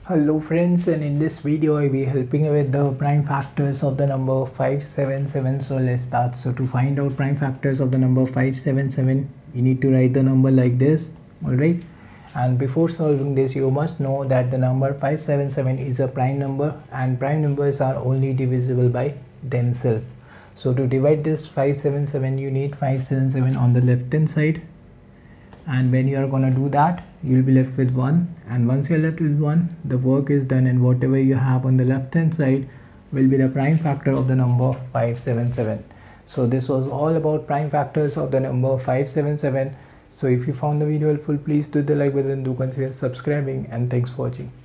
Hello friends, and in this video I will be helping you with the prime factors of the number 577. So let's start. So to find out prime factors of the number 577, you need to write the number like this. Alright, and before solving this you must know that the number 577 is a prime number and prime numbers are only divisible by themselves. So to divide this 577 you need 577 on the left hand side, and when you are gonna do that you'll be left with 1, and once you're left with 1 the work is done, and whatever you have on the left hand side will be the prime factor of the number 577. So this was all about prime factors of the number 577. So if you found the video helpful, please do the like button, do consider subscribing, and thanks for watching.